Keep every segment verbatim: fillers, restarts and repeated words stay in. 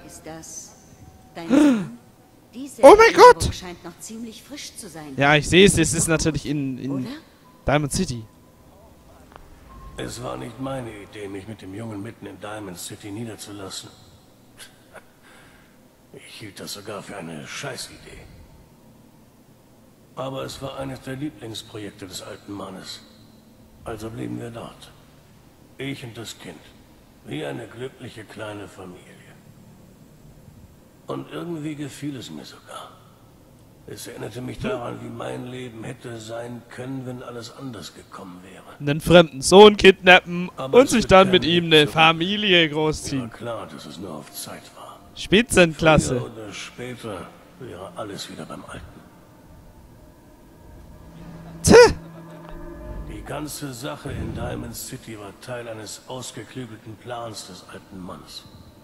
Ist das dein Sohn? Diese Oh mein Gott! Scheint noch ziemlich frisch zu sein. Ja, ich sehe es. Es ist natürlich in, in Oder? Diamond City. Es war nicht meine Idee, mich mit dem Jungen mitten in Diamond City niederzulassen. Ich hielt das sogar für eine Scheißidee. Aber es war eines der Lieblingsprojekte des alten Mannes. Also blieben wir dort. Ich und das Kind. Wie eine glückliche kleine Familie. Und irgendwie gefiel es mir sogar. Es erinnerte mich daran, wie mein Leben hätte sein können, wenn alles anders gekommen wäre. Einen fremden Sohn kidnappen Aber und es sich wird dann kein mit Weg ihm eine zurück. Familie Mir war großziehen. klar, dass es nur auf Zeit war. Spitzenklasse. Früher oder später wäre alles wieder beim Alten. Tch. Die ganze Sache in Diamond City war Teil eines ausgeklügelten Plans des alten Mannes.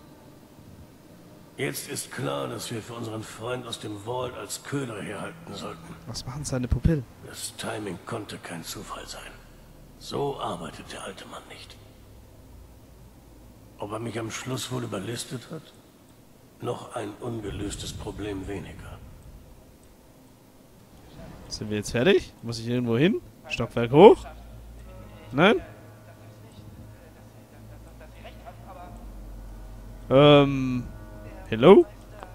Jetzt ist klar, dass wir für unseren Freund aus dem Vault als Köder herhalten sollten. Was machen seine Pupillen? Das Timing konnte kein Zufall sein. So arbeitet der alte Mann nicht. Ob er mich am Schluss wohl überlistet hat? Noch ein ungelöstes Problem weniger. Sind wir jetzt fertig? Muss ich irgendwo hin? Stockwerk hoch? Nein? Ähm... Hello?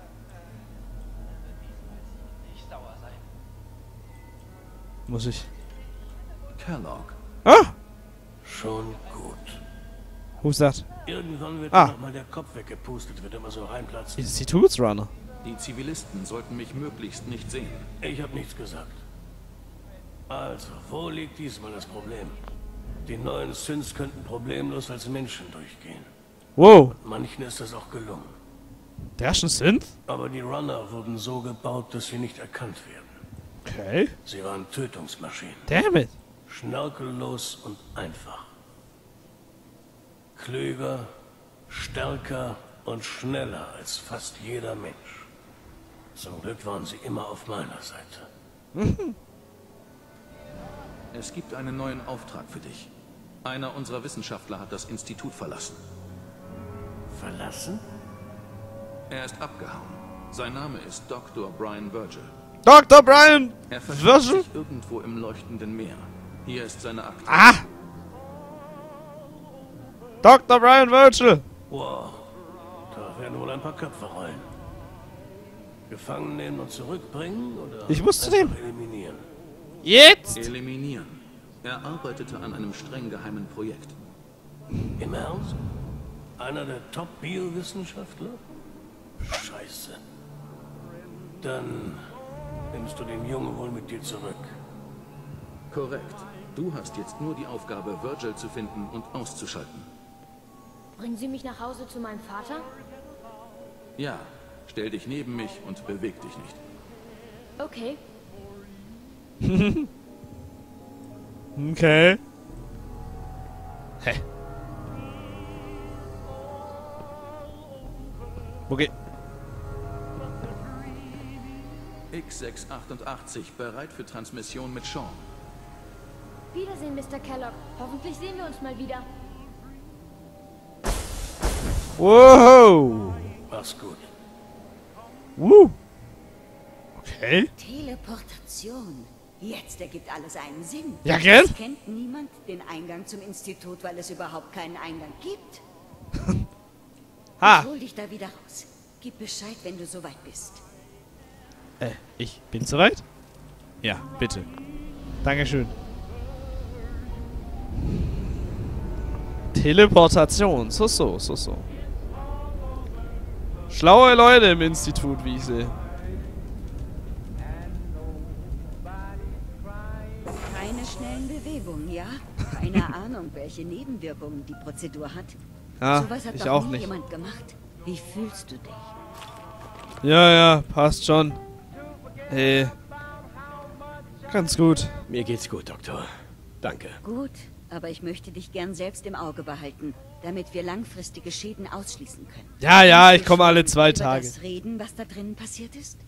Muss ich... Kellogg. Ah! Schon gut. Who's that? Irgendwann wird Ah. noch mal der Kopf weggepustet, wird immer so reinplatzen. Institutsrunner. Die Zivilisten sollten mich möglichst nicht sehen. Ich habe nichts gesagt. Also, wo liegt diesmal das Problem? Die neuen Synths könnten problemlos als Menschen durchgehen. Wow. Manchen ist das auch gelungen. Der ist ein Synth? Aber die Runner wurden so gebaut, dass sie nicht erkannt werden. Okay. Sie waren Tötungsmaschinen. Damn it. Schnörkellos und einfach. Klüger, stärker und schneller als fast jeder Mensch. Zum Glück waren sie immer auf meiner Seite. Es gibt einen neuen Auftrag für dich. Einer unserer Wissenschaftler hat das Institut verlassen. Verlassen? Er ist abgehauen. Sein Name ist Doktor Brian Virgil. Doktor Brian Er versteckt Virgil? sich irgendwo im leuchtenden Meer. Hier ist seine Akte. Ah! Doktor Brian Virgil! Wow, da werden wohl ein paar Köpfe rollen. Gefangen nehmen und zurückbringen oder Ich muss zu einfach dem. eliminieren? Jetzt! Eliminieren. Er arbeitete an einem streng geheimen Projekt. Im Ernst? Einer der Top-Biowissenschaftler? Scheiße. Dann nimmst du den Jungen wohl mit dir zurück. Korrekt. Du hast jetzt nur die Aufgabe, Virgil zu finden und auszuschalten. Bringen Sie mich nach Hause zu meinem Vater? Ja, stell dich neben mich und beweg dich nicht. Okay. Okay. Hä? Okay. X sechs achtundachtzig, bereit für Transmission mit Sean. Wiedersehen, Mister Kellogg. Hoffentlich sehen wir uns mal wieder. Wow. Mach's gut. Woo. Okay. Teleportation. Jetzt ergibt alles einen Sinn. Ja, gell? Es kennt niemand den Eingang zum Institut, weil es überhaupt keinen Eingang gibt. Ha. Ich hol dich da wieder raus. Gib Bescheid, wenn du soweit bist. Äh, ich bin soweit? Ja, bitte. Dankeschön. Teleportation. So, so, so, so. Schlaue Leute im Institut, wie ich sehe. Keine schnellen Bewegungen, ja? Keine Ahnung, welche Nebenwirkungen die Prozedur hat. Ja, Sowas hat ich doch auch nie nicht. jemand gemacht. Wie fühlst du dich? Ja, ja, passt schon. Hey. Ganz gut. Mir geht's gut, Doktor. Danke. Gut, aber ich möchte dich gern selbst im Auge behalten, damit wir langfristige Schäden ausschließen können. Ja, ja, Kannst ich du komme alle schon zwei über Tage. das reden, was da drinnen passiert ist?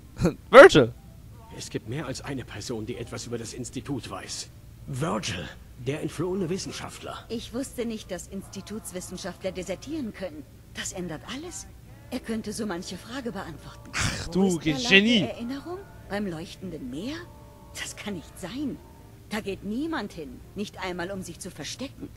Virgil. Es gibt mehr als eine Person, die etwas über das Institut weiß. Virgil. Der entflohene Wissenschaftler. Ich wusste nicht, dass Institutswissenschaftler desertieren können. Das ändert alles. Er könnte so manche Frage beantworten. Ach Wo du ist der Lauf Genie. der Erinnerung? Beim leuchtenden Meer? Das kann nicht sein. Da geht niemand hin. Nicht einmal, um sich zu verstecken.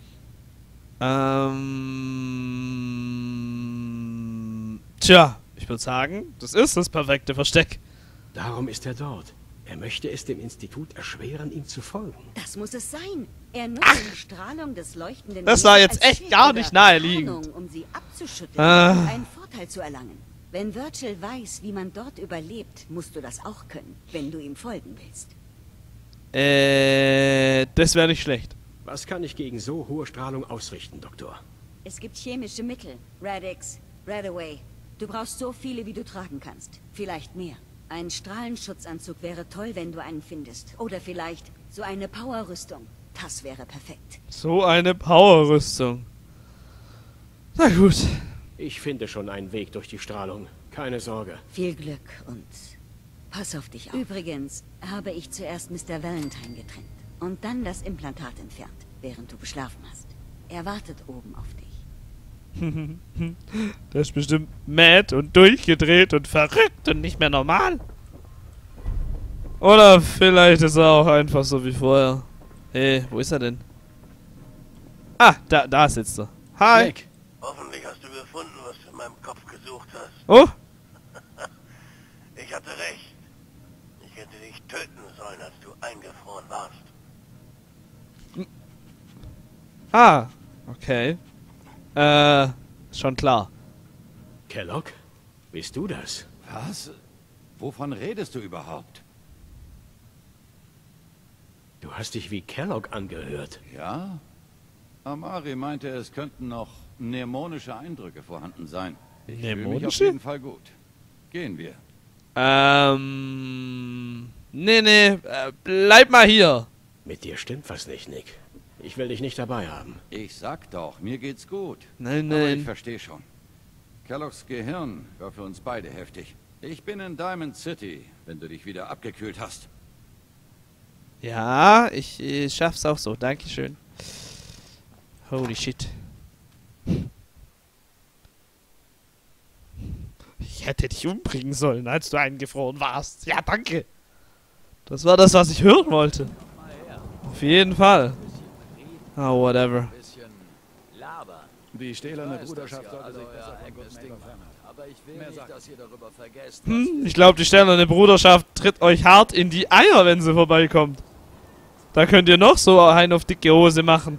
Ähm... Tja, ich würde sagen, das ist das perfekte Versteck. Darum ist er dort. Er möchte es dem Institut erschweren, ihm zu folgen. Das muss es sein. Er nutzt die Strahlung des leuchtenden Das war Meeres jetzt als echt Schild gar oder nicht naheliegend. Tarnung, um sie abzuschütteln Ah. und einen Vorteil zu erlangen. Wenn Virgil weiß, wie man dort überlebt, musst du das auch können, wenn du ihm folgen willst. Äh, das wäre nicht schlecht. Was kann ich gegen so hohe Strahlung ausrichten, Doktor? Es gibt chemische Mittel. Radix, Radaway. Du brauchst so viele, wie du tragen kannst. Vielleicht mehr. Ein Strahlenschutzanzug wäre toll, wenn du einen findest. Oder vielleicht so eine Powerrüstung. Das wäre perfekt. So eine Powerrüstung. Na gut. Ich finde schon einen Weg durch die Strahlung. Keine Sorge. Viel Glück und pass auf dich auf. Übrigens habe ich zuerst Mister Valentine getrennt und dann das Implantat entfernt, während du geschlafen hast. Er wartet oben auf dich. Der ist bestimmt mad und durchgedreht und verrückt und nicht mehr normal. Oder vielleicht ist er auch einfach so wie vorher. Hey, wo ist er denn? Ah, da, da sitzt er. Hi. Nick, Hoffentlich hast du gefunden, was du in meinem Kopf gesucht hast. Oh, Ich hatte recht. Ich hätte dich töten sollen, als du eingefroren warst. ah, okay. Äh, schon klar. Kellogg? Bist du das? Was? Wovon redest du überhaupt? Du hast dich wie Kellogg angehört. Ja? Amari meinte, es könnten noch mnemonische Eindrücke vorhanden sein. Ich fühle mich auf Mnemonische? jeden Fall gut. Gehen wir. Ähm, nee, nee, äh, bleib mal hier. Mit dir stimmt was nicht, Nick. Ich will dich nicht dabei haben. Ich sag doch, mir geht's gut. Nein, Aber ich nein. verstehe schon. Kelloggs Gehirn war für uns beide heftig. Ich bin in Diamond City, wenn du dich wieder abgekühlt hast. Ja, ich, ich schaff's auch so. Dankeschön. Holy shit. Ich hätte dich umbringen sollen, als du eingefroren warst. Ja, danke. Das war das, was ich hören wollte. Auf jeden Fall. Oh, whatever. Die stählerne Bruderschaft sollte sich besser von Good Neighbor fernhalten. Aber ich will nicht, dass ihr darüber vergesst. Hm, ich glaube, die sternerne Bruderschaft tritt euch hart in die Eier, wenn sie vorbeikommt. Da könnt ihr noch so einen auf dicke Hose machen.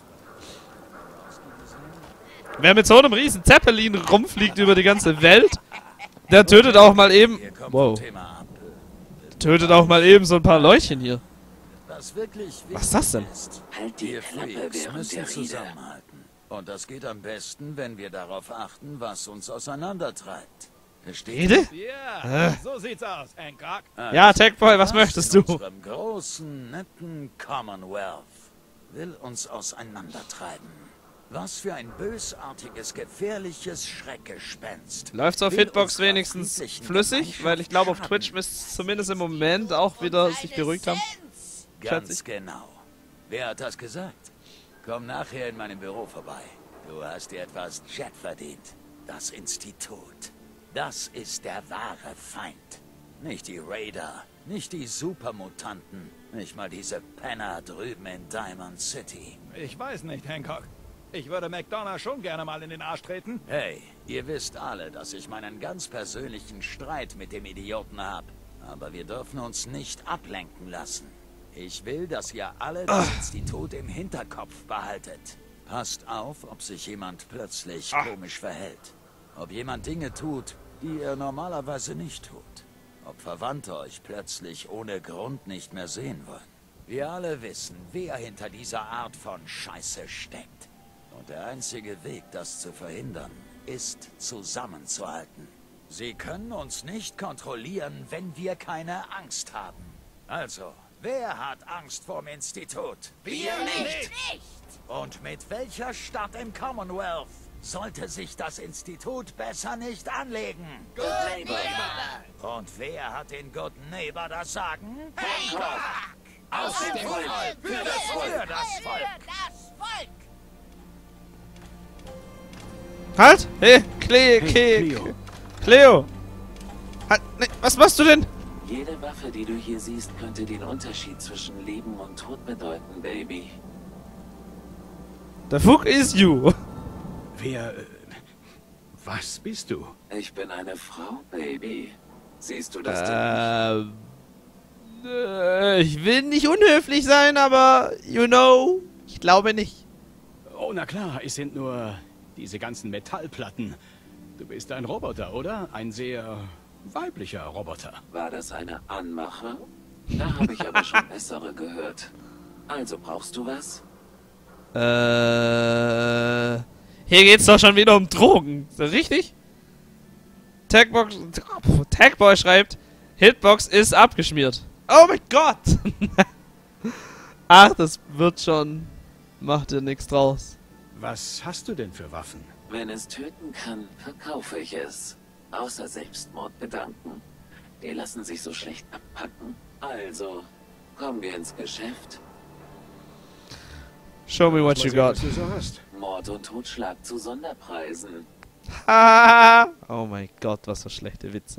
Wer mit so einem riesen Zeppelin rumfliegt über die ganze Welt, der tötet auch mal eben... Wow. Tötet auch mal eben so ein paar Leutchen hier. Was wirklich Was ist das denn? Halt die Wir Klappe Freaks während müssen der Rede. zusammenhalten. Und das geht am besten, wenn wir darauf achten, was uns auseinandertreibt. Versteht ihr? Rede? Ja, Äh. so sieht's aus, Hancock. Ja, Techboy, was möchtest du? In unserem großen, netten Commonwealth will uns auseinandertreiben. Was für ein bösartiges, gefährliches Schreckgespenst. Läuft's auf will Hitbox unserer wenigstens friedlichen flüssig? Weil ich glaube, auf Gemeinschaft Twitch müsste es zumindest im Moment auch wieder sich beruhigt haben. Ganz Schätze ich. genau. Wer hat das gesagt? Komm nachher in meinem Büro vorbei. Du hast dir etwas Jet verdient. Das Institut. Das ist der wahre Feind. Nicht die Raider, nicht die Supermutanten, nicht mal diese Penner drüben in Diamond City. Ich weiß nicht, Hancock. Ich würde McDonough schon gerne mal in den Arsch treten. Hey, ihr wisst alle, dass ich meinen ganz persönlichen Streit mit dem Idioten hab. Aber wir dürfen uns nicht ablenken lassen. Ich will, dass ihr alle das Institut im Hinterkopf behaltet. Passt auf, ob sich jemand plötzlich komisch verhält. Ob jemand Dinge tut, die er normalerweise nicht tut. Ob Verwandte euch plötzlich ohne Grund nicht mehr sehen wollen. Wir alle wissen, wer hinter dieser Art von Scheiße steckt. Und der einzige Weg, das zu verhindern, ist zusammenzuhalten. Sie können uns nicht kontrollieren, wenn wir keine Angst haben. Also, wer hat Angst vorm Institut? Wir nicht! Und mit welcher Stadt im Commonwealth sollte sich das Institut besser nicht anlegen? Good Neighbor! Und wer hat den Good Neighbor das Sagen? Hancock! Aus dem Volk! Für das Volk! Für das Volk! Halt! Hey, Cle Hey, Cle Cleo. Cleo! Halt, ne, was machst du denn? Jede Waffe, die du hier siehst, könnte den Unterschied zwischen Leben und Tod bedeuten, Baby. The fuck is you? Wer... Äh, was bist du? Ich bin eine Frau, Baby. Siehst du das denn nicht? Ähm... Äh, ich will nicht unhöflich sein, aber... You know... Ich glaube nicht. Oh, na klar, es sind nur diese ganzen Metallplatten. Du bist ein Roboter, oder? Ein sehr weiblicher Roboter. War das eine Anmache? Da habe ich aber schon bessere gehört. Also brauchst du was? Äh... Hier geht's doch schon wieder um Drogen. Ist das richtig? Tagbox... Tagboy schreibt... Hitbox ist abgeschmiert. Oh mein Gott! Ach, das wird schon... Macht dir nichts draus. Was hast du denn für Waffen? Wenn es töten kann, verkaufe ich es. Außer Selbstmordgedanken. Die lassen sich so schlecht abpacken. Also, kommen wir ins Geschäft. Show me what Mal you sehen, got. was du so hast. Mord und Totschlag zu Sonderpreisen. Ah! Oh mein Gott, was für schlechte Witze.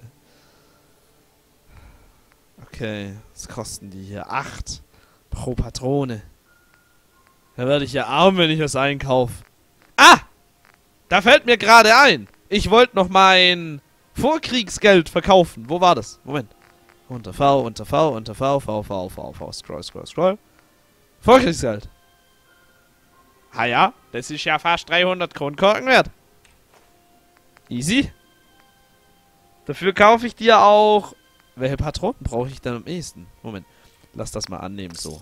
Okay, was kosten die hier? Acht pro Patrone. Da werde ich ja arm, wenn ich das einkaufe. Ah! Da fällt mir gerade ein. Ich wollte noch mein Vorkriegsgeld verkaufen. Wo war das? Moment. Unter V, unter V, unter V, V, V, V, V, scroll, scroll, scroll. Vorkriegsgeld. Ah ja, das ist ja fast dreihundert Kronkorken wert. Easy. Dafür kaufe ich dir auch... Welche Patronen brauche ich denn am ehesten? Moment. Lass das mal annehmen, so.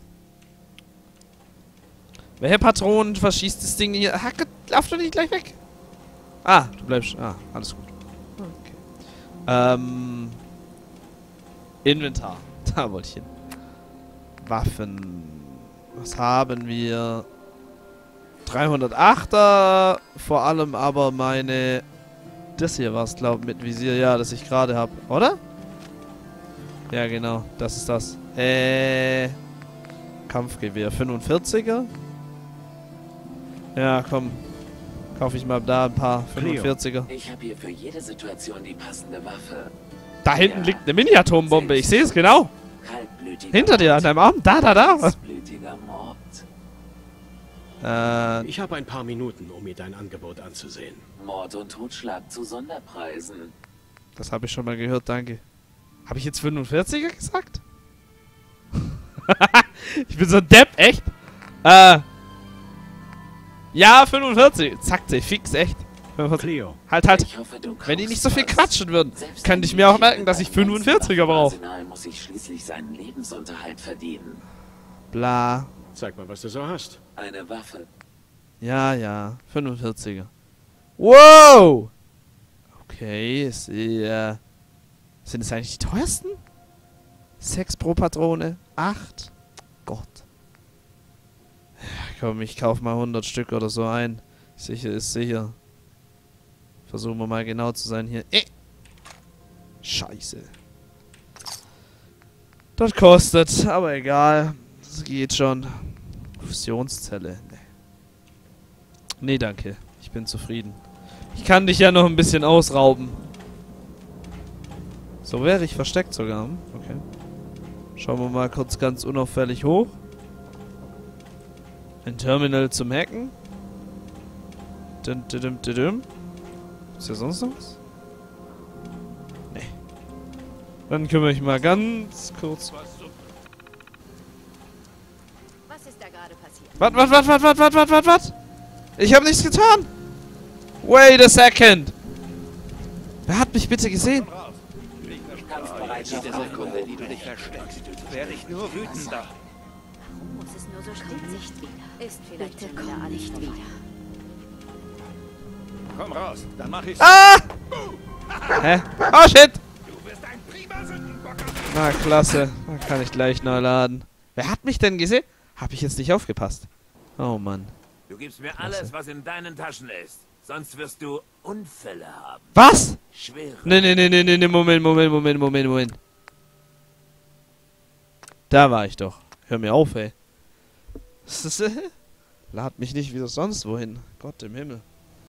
Welche Patronen verschießt das Ding hier? Ah, lauf doch nicht gleich weg. Ah, du bleibst... Ah, alles gut. Okay. Ähm... Inventar. Da wollte ich hin. Waffen. Was haben wir? dreihundertachter. Vor allem aber meine... Das hier war es, glaube ich, mit Visier. Ja, das ich gerade habe. Oder? Ja, genau. Das ist das. Äh... Kampfgewehr. fünfundvierziger. Ja, komm. Kaufe ich mal da ein paar fünfundvierziger. Ich habe hier für jede Situation die passende Waffe. Da hinten Ja, liegt eine Mini-Atombombe. Ich sehe es genau. Kaltblütiger Hinter dir, an deinem Arm. Da, da, da. Heißblütiger Mord. Äh, Ich habe ein paar Minuten, um mir dein Angebot anzusehen. Mord und Totschlag zu Sonderpreisen. das habe ich schon mal gehört, danke. Habe ich jetzt fünfundvierziger gesagt? Ich bin so ein Depp, echt? Äh. Ja, fünfundvierzig. Zack, sie fix, echt. fünfundvierzig. Cleo. Halt, halt. Ich hoffe, du Wenn die kaufst nicht so viel was. quatschen würden, Selbst könnte ein ich mir auch Mädchen merken, mit dass ich einem fünfundvierziger brauche. Waffenarsenal muss sich schließlich seinen Lebensunterhalt verdienen. Bla. Zeig mal, was du so hast. Eine Waffe. Ja, ja. fünfundvierziger. Wow! Okay, ist, äh, sind es eigentlich die teuersten? Sechs pro Patrone. Acht. Gott. Ja, komm, ich kauf mal hundert Stück oder so ein. Sicher ist sicher. Versuchen wir mal genau zu sein hier. Eh. Scheiße. Das kostet, aber egal. Das geht schon. Fusionszelle. Nee. Nee, danke. Ich bin zufrieden. Ich kann dich ja noch ein bisschen ausrauben. So wäre ich versteckt sogar. Okay. Schauen wir mal kurz ganz unauffällig hoch. Ein Terminal zum Hacken. Dum, dum, dum, dum, dum. Ist hier sonst noch was? Nee. Dann kümmere ich mal ganz kurz. Was ist da gerade passiert? Was, was, was, was, was, was, was, was, was? Ich habe nichts getan. Wait a second. Wer hat mich bitte gesehen? Kampfbereitschaft Sekunde, die du dich versteckst, wäre ich nur wütender. Warum muss es nur so still nicht wieder? Ist vielleicht Bitte schon wieder komm alles nicht vorbei. wieder. Komm raus, dann mach ich's. Ah! Hä? Oh shit! Du bist ein prima Sündenbocker. Na klasse. Dann kann ich gleich neu laden. Wer hat mich denn gesehen? Hab ich jetzt nicht aufgepasst. Oh Mann. Du gibst mir alles, was in deinen Taschen ist. Sonst wirst du Unfälle haben. Was? Schwere. Ne, ne, ne, ne, ne, ne, Moment, Moment, Moment, Moment, Moment. Da war ich doch. Hör mir auf, ey. Lad mich nicht wieder sonst wohin. Gott im Himmel.